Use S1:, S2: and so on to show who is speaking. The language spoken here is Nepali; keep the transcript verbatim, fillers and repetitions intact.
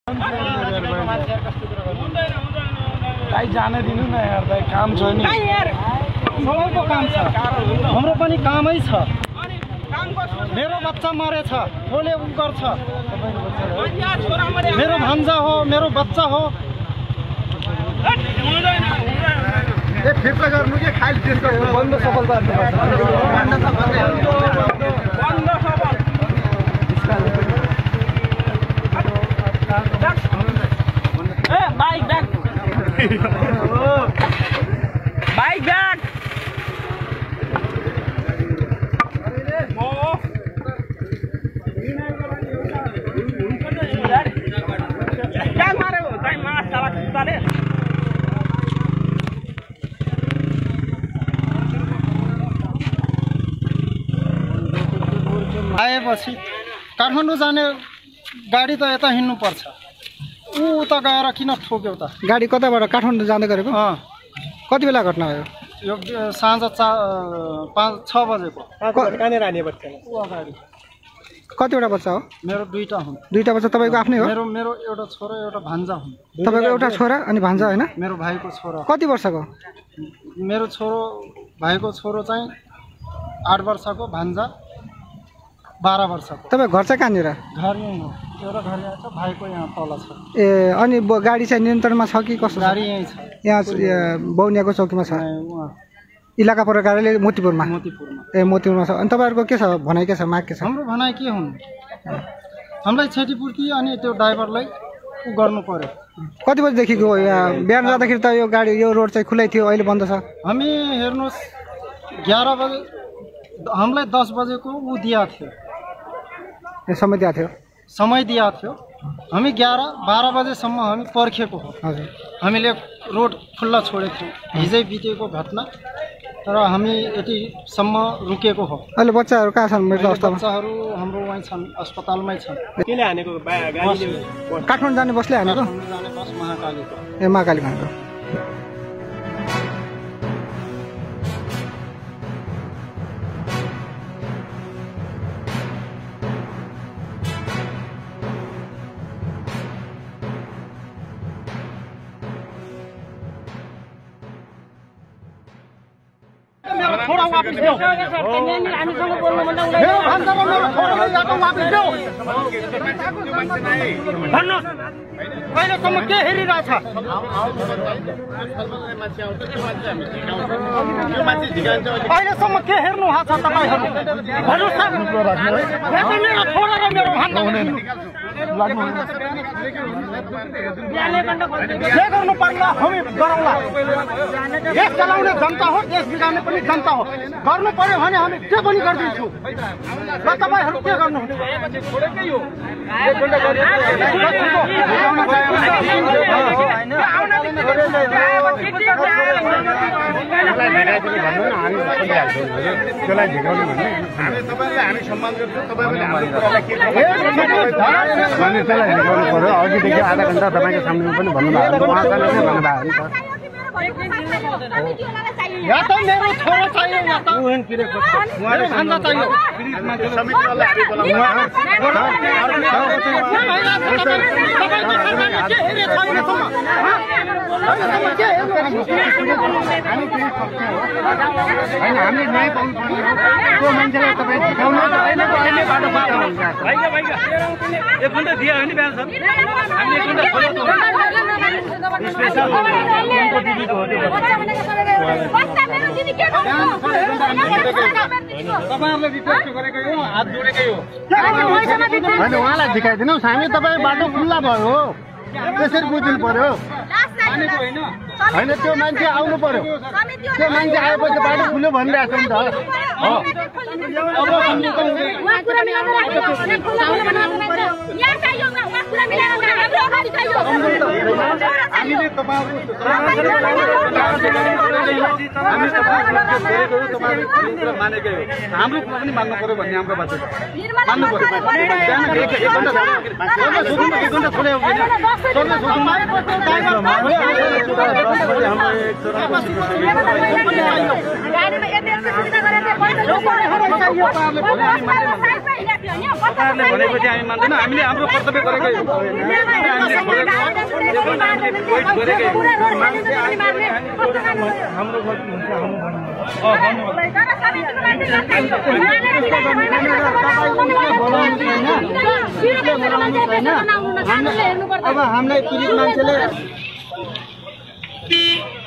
S1: दाइ जान दिनु न यार, दाइ काम छ नि
S2: यार, सबैको काम छ, हाम्रो पनि कामै छ। मेरो बच्चा मरेछ, कसले उ गर्छ? मेरो भान्जा हो, मेरो बच्चा हो। ए फिर्ता गर्नु के खाली त्यसको बन्द सफलता बन्द सफल ए बाइक ब्याक बाइक ब्याक आएपछि काठमाडौँ जाने गाडी त यता हिँड्नु पर्छ, ऊ उता गएर किन ठोक्यो त?
S3: गाडी कताबाट काठमाडौँ जाँदै गरेको?
S2: अँ
S3: कति बेला घटना भयो?
S2: यो साँझ चा पाँच छ बजेको।
S1: कहाँनिर हाने बच्चा?
S2: ऊ अगाडि।
S3: कतिवटा बच्चा हो?
S2: मेरो दुईटा हुन्।
S3: दुईटा बच्चा तपाईँको आफ्नै हो?
S2: मेरो मेरो एउटा छोरा एउटा भान्जा हुन्।
S3: तपाईँको एउटा छोरा अनि भान्जा होइन?
S2: मेरो भाइको छोरा।
S3: कति वर्षको?
S2: मेरो छोरो भाइको छोरो चाहिँ आठ वर्षको, भान्जा बाह्र वर्षको।
S3: तपाईँ घर चाहिँ कहाँनिर?
S2: घर यहीँ हो, एउटा घर यहाँ छ, भाइको यहाँ तल छ।
S3: ए अनि गाडी चाहिँ नियन्त्रणमा छ कि कसो?
S2: गाडी यहीँ छ,
S3: यहाँ बौनियाको चौकीमा छ। इलाका प्रकारले मोतीपुरमा?
S2: मोतीपुरमा।
S3: ए मोतीपुरमा छ। अनि तपाईँहरूको के छ भनाइ, के छ माग, के छ?
S2: हाम्रो भनाइ के हुन्, हामीलाई क्षतिपूर्ति अनि त्यो ड्राइभरलाई उ गर्नु पर्यो।
S3: कति बजीदेखिको यहाँ बिहान जाँदाखेरि त यो गाडी यो रोड चाहिँ खुलै थियो, अहिले बन्द छ?
S2: हामी हेर्नुहोस् एघार बजे हामीलाई दस बजेको ऊ दिएको थियो,
S3: समय दिएको थियो,
S2: समय दिएको थियो। हामी एघार बाह्र बजेसम्म हामी पर्खेको हो।
S3: हजुर,
S2: हामीले रोड खुल्ला छोडेको थियौँ, हिजै बितेको घटना, तर हामी यतिसम्म रुकेको हो।
S3: अहिले बच्चाहरू कहाँ छन्? मृत अवस्थामा
S2: बच्चाहरू हाम्रो वहीँ छन्, अस्पतालमै छन्।
S1: किन हानेको?
S3: काठमाडौँ जाने बसले हानेको?
S2: जाने बस महाकालीको।
S3: ए महाकाली भनेको।
S2: छोरा वापस देऊ, हामीसँग बोल्नु भन्दा उलाई मेरो भान्जा र मेरो छोरालाई याको वापस देऊ भन्नु। अहिलेसम्म के हेरिरहेछ? अहिलेसम्म के हेर्नु भएको छ तपाईँहरू? भन्नुहोस् त, मेरो छोरा र मेरो भान्जा के गर्नु पर्ला? हामी गरौँला। देश चलाउने जनता हो, देश बिगार्ने पनि जनता हो। गर्नु पर्यो भने हामी के पनि गरिदिन्छौँ। र तपाईँहरू के गर्नुहुन्छ?
S1: अघिदेखि आधा घन्टा तपाईँको सामने पनि भन्नुभएको
S2: या त मेरो छोरो चाहियो, या त मेरो भान्जा चाहियो।
S1: हामीले न्याय पाउनु पर्यो। त्यो मान्छेलाई तपाईँ झिकाउनु अहिलेको अहिले बाटो बाटो हुन्छ। एक घन्टा दियो भने बिहान हामीले एक घन्टा खोल्यो त स्पेशल उनको दिदीको हो त्यो।
S2: तपाईँहरूले रिक्वेस्ट गरेकै हो, हात जोडेकै हो।
S1: होइन, उहाँलाई झिकाइदिनुहोस्। हामी तपाईँ बाटो खुल्ला भयो त्यसरी बुझ्नु पर्यो। होइन, त्यो मान्छे आउनु पर्यो। त्यो मान्छे आएपछि बाटो खुल्यो भनिरहेको नि त।
S2: हामीले मानेकै हो, हाम्रो कुरा पनि मान्नु पर्यो भन्ने हाम्रो बाटो मान्नु पर्यो। भनेपछि हामी मान्दैनौँ, हामीले हाम्रो कर्तव्य गरेकै हो।
S1: हाम्रो गल्ती हुन्छ
S2: अब हामीलाई पीडित मान्छेले